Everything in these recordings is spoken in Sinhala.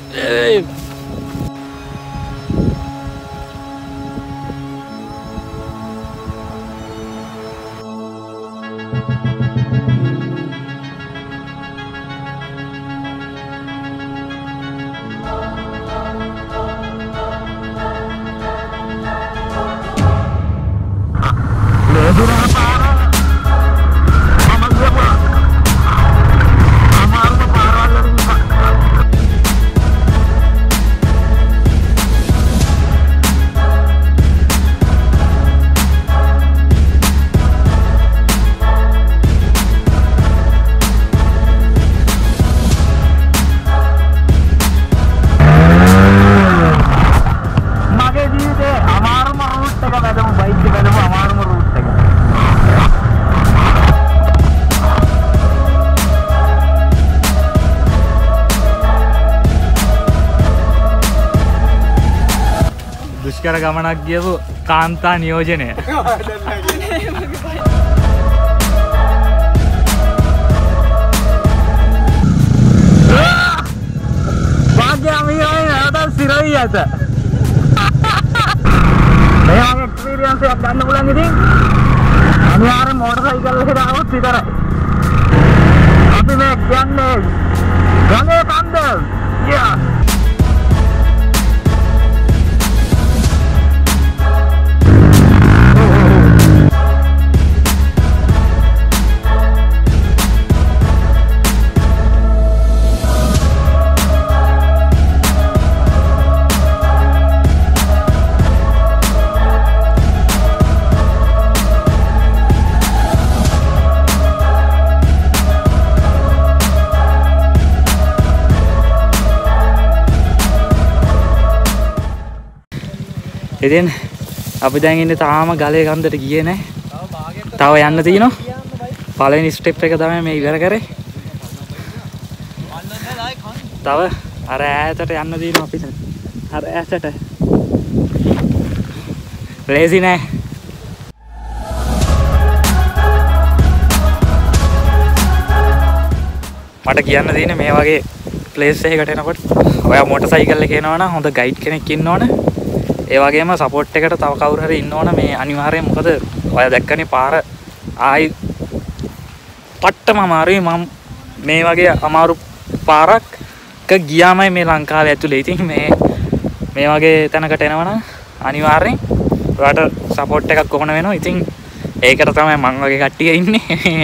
දුෂ්කර ගමනක් ගියපු කාන්තා නියෝජනය. සිරයි ඇත. මෙයා එක්ස්පීරියන්ස් එකක් ගන්න පුළුවන් ඉතින් අනිවාර්යෙන් මෝටර් සයිකල් එකට આવොත් විතරයි. අපි මේ කියන්නේ ගමේ කන්දල්. යා. ඉතින් අපි දැන් ඉන්නේ තාම ගලේ කන්දට ගියේ නැහැ. තව යන්න තියෙනවා. පළවෙනි ස්ටෙප් එක තමයි මේ ඉවර කරේ. තව අර ඈතට යන්න තියෙනවා අපිට. අර ඈතට. ලේසි නෑ. මට කියන්න තියෙන්නේ මේ වගේ ප්ලේස් එකකට එනකොට ඔයා මෝටර් සයිකල් එකේ යනවා නම් හොඳ ගයිඩ් කෙනෙක් ඉන්න ඕන. ඒ වගේම සපෝට් එකට තව කවුරු හරි ඉන්න ඕන මේ අනිවාර්යෙන්. මොකද ඔයා දැක්කනේ පාර ආයි පට්ටම අමාරුයි. මම මේ වගේ අමාරු පාරක් ගියාමයි මේ ලංකාවේ ඇතුලේ. ඉතින් මේ වගේ තැනකට එනවනම් අනිවාර්යෙන් ඔයාට සපෝට් එකක් කොහොම වෙනවා. ඉතින් ඒකට තමයි මං වගේ කට්ටිය ඉන්නේ.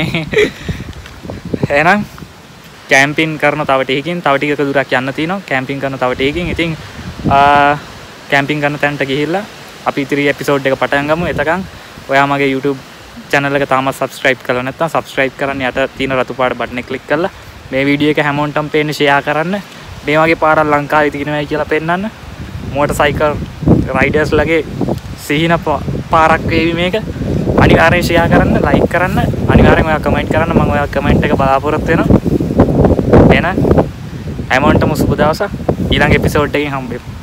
එහෙනම් කැම්පින් කරන තව ටිකකින් තව ටිකක දුරක් යන්න තියෙනවා. කැම්පින් කරන තව ටිකකින් ඉතින් කැම්පින් කරන තැනට ගිහිල්ලා අපි ඉතිරි එපිසෝඩ් එක පටන් ගමු. එතකන් ඔයා මගේ YouTube channel එක තාමත් subscribe කරලා නැත්නම් subscribe කරන්න යට තියෙන රතු පාට බටන් එක click කරලා මේ වීඩියෝ එක හැමෝටම පේන්න share කරන්න. මේ වගේ පාරක් ලංකාවේ තියෙනවායි කියලා පෙන්නන්න. මෝටර් සයිකල් රයිඩර්ස් ලගේ සිහින පාරක් වේවි මේක. අනිවාර්යෙන් share කරන්න, like කරන්න, අනිවාර්යෙන් ඔයා comment කරන්න. මම ඔයා comment එක බලාපොරොත්තු වෙනවා. එහෙනම් හැමෝටම සුබ දවසක්. ඊළඟ එපිසෝඩ් එකකින් හම්බෙමු.